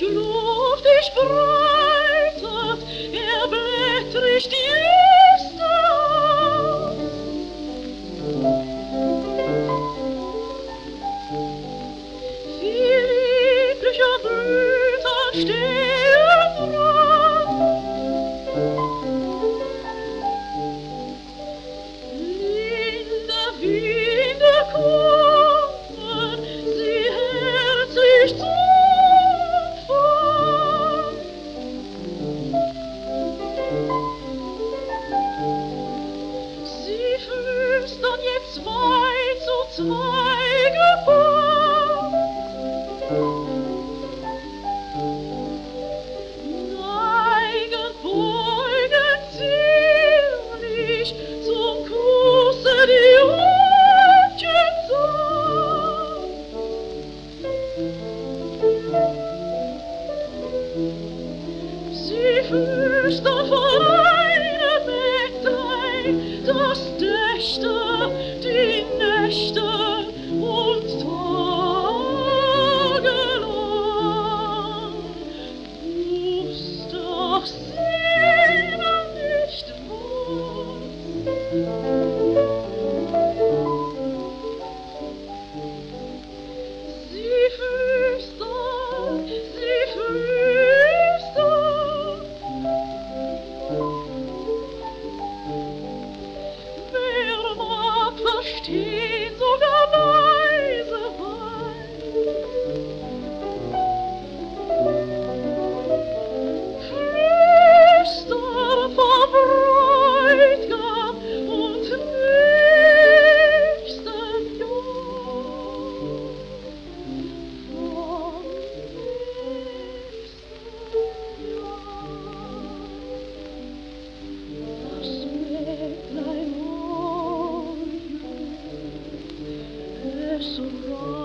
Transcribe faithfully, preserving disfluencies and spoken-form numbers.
Luft dich breitet, erblättrigt die Äste aus. Wie lieblicher Blüten stehen dran, linde Winde kommen, sie herzlich zu empfangen. Sie flüstern jetzt zwei zu zwei gefasst. Neigen, beugen zierlich zum Kusse die Röckchen sanft. Sie flüstern von einem Mägdlein, das dächte die Nächte und Tage lang. Rufst doch Seele nicht was. Sie flüstern, sie flüstern. Wer mag verstehen, sogar leise Wein? Flüster vom Bräutigam und nächsten Jahr. Vom nächsten Jahr. Das Mägdlein heult, es